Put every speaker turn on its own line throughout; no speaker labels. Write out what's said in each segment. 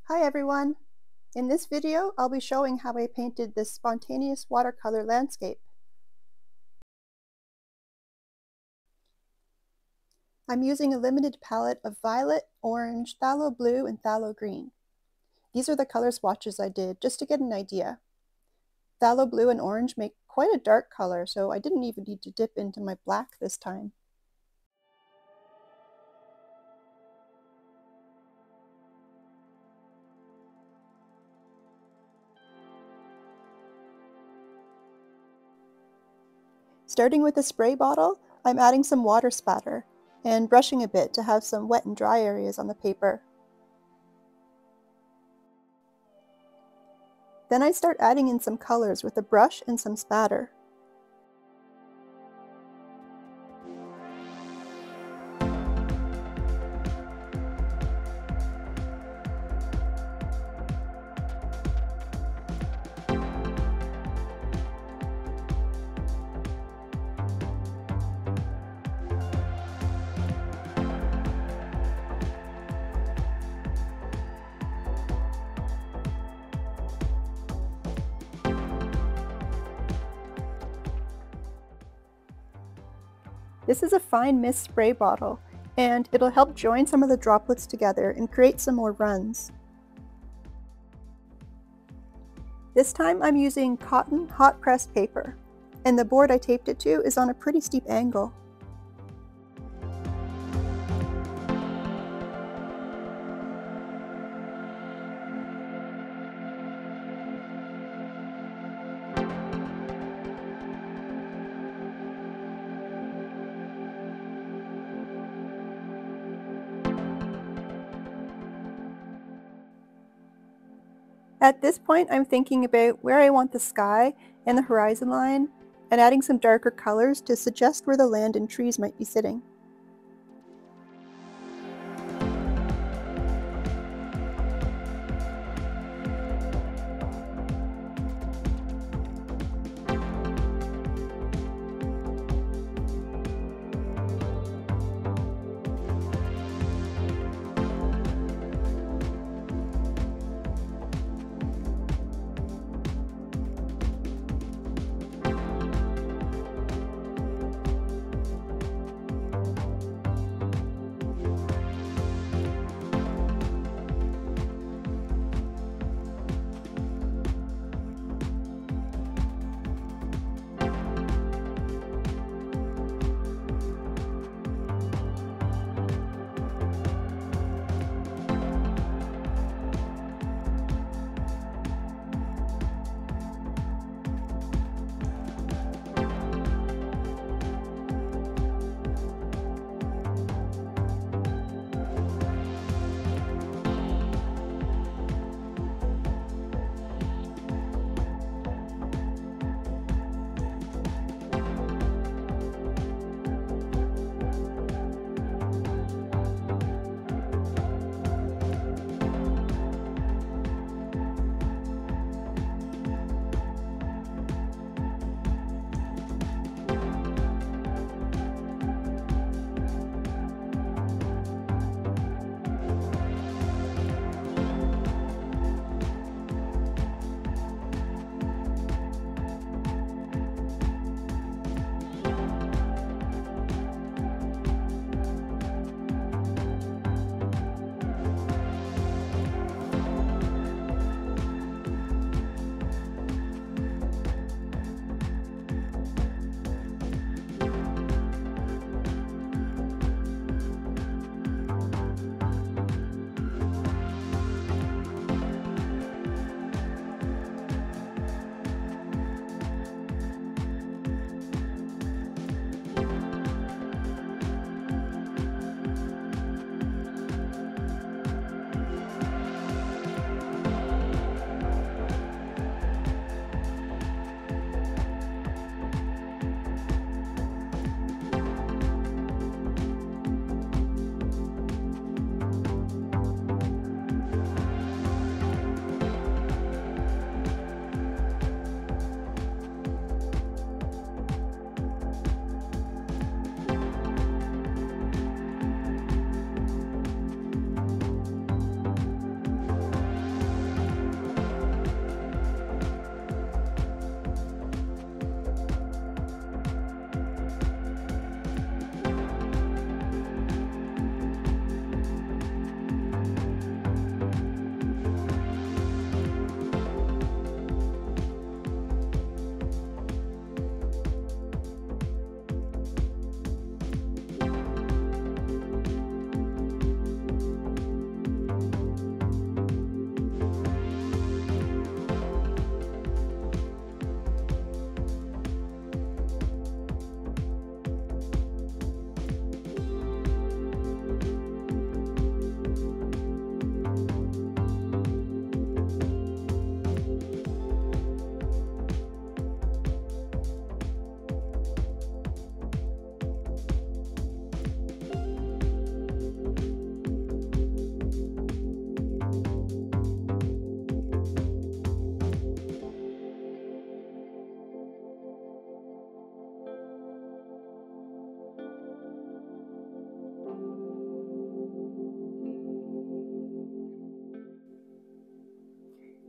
Hi everyone! In this video, I'll be showing how I painted this spontaneous watercolor landscape. I'm using a limited palette of violet, orange, phthalo blue, and phthalo green. These are the color swatches I did just to get an idea. Phthalo blue and orange make quite a dark color, so I didn't even need to dip into my black this time. Starting with a spray bottle, I'm adding some water spatter and brushing a bit to have some wet and dry areas on the paper. Then I start adding in some colors with a brush and some spatter. This is a fine mist spray bottle, and it'll help join some of the droplets together and create some more runs. This time I'm using cotton hot pressed paper, and the board I taped it to is on a pretty steep angle. At this point, I'm thinking about where I want the sky and the horizon line, and adding some darker colors to suggest where the land and trees might be sitting.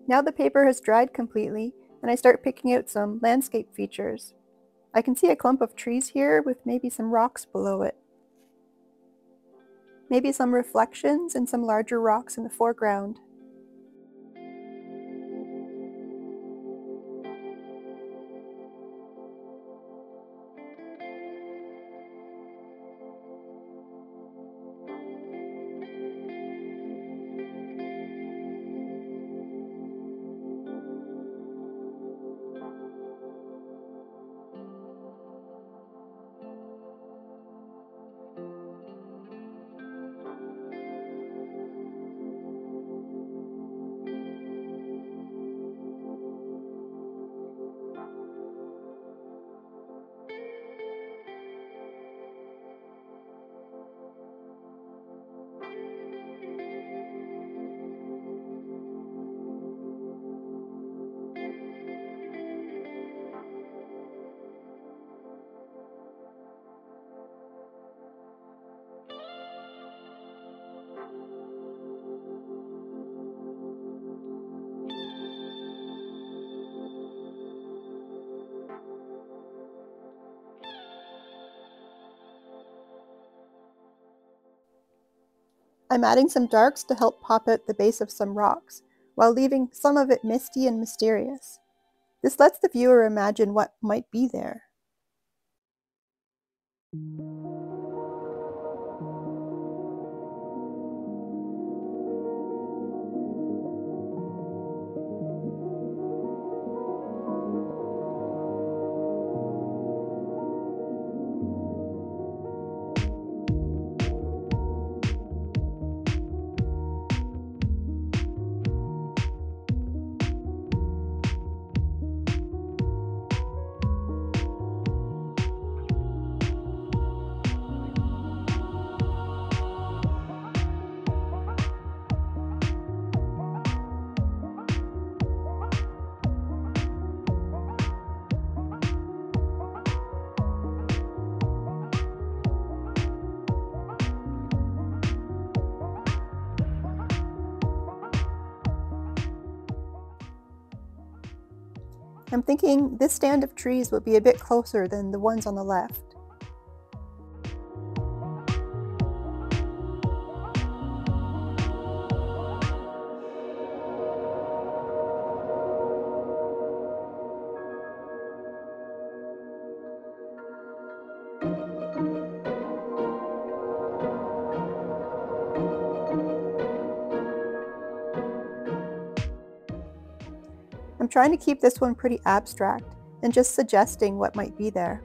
Now the paper has dried completely, and I start picking out some landscape features. I can see a clump of trees here with maybe some rocks below it. Maybe some reflections and some larger rocks in the foreground. I'm adding some darks to help pop out the base of some rocks, while leaving some of it misty and mysterious. This lets the viewer imagine what might be there. I'm thinking this stand of trees will be a bit closer than the ones on the left. I'm trying to keep this one pretty abstract and just suggesting what might be there.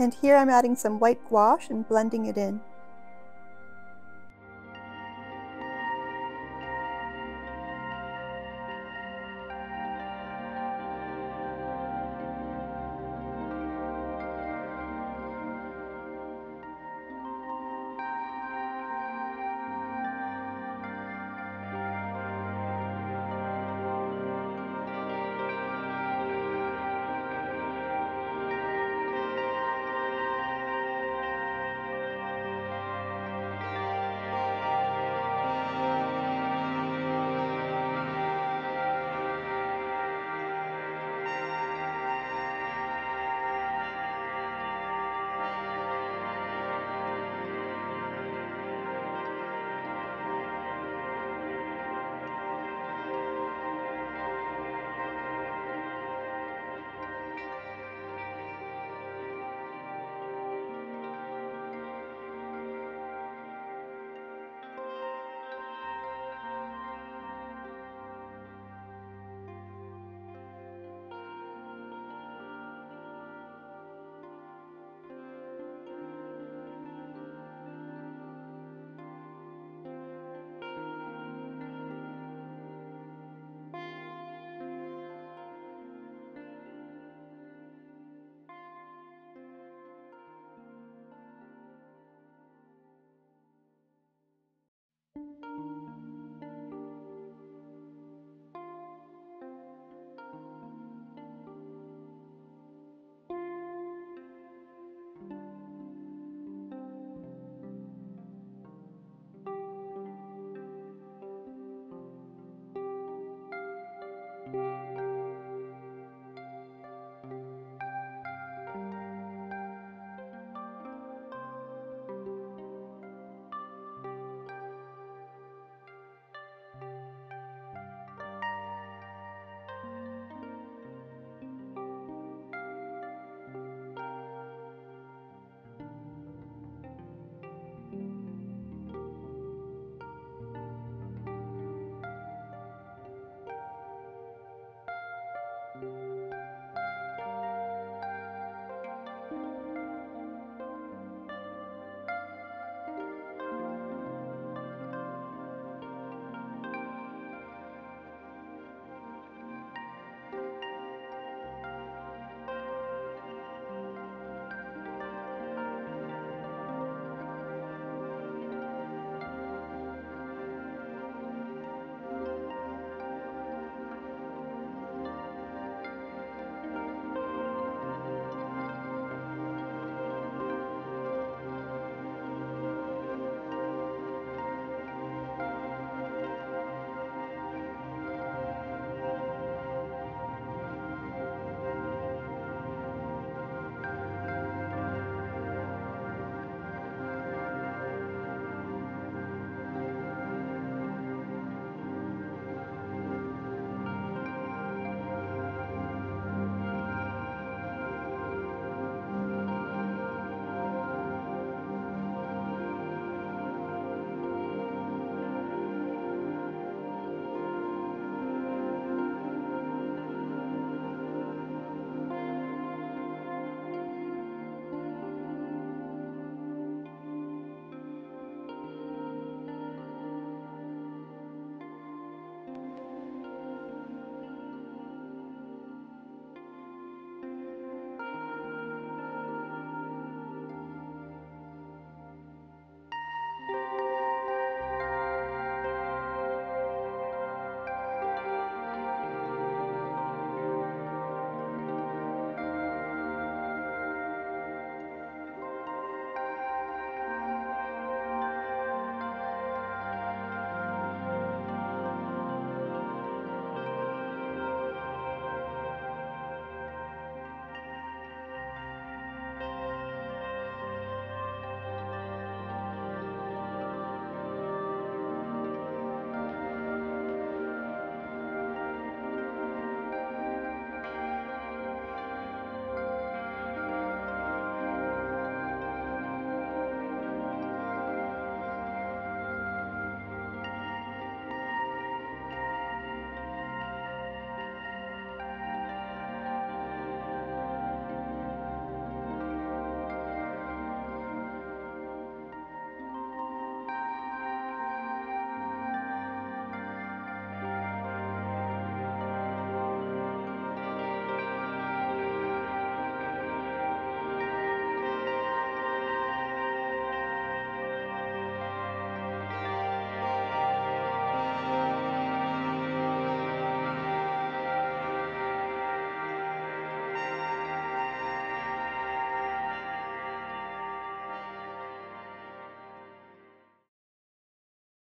And here I'm adding some white gouache and blending it in.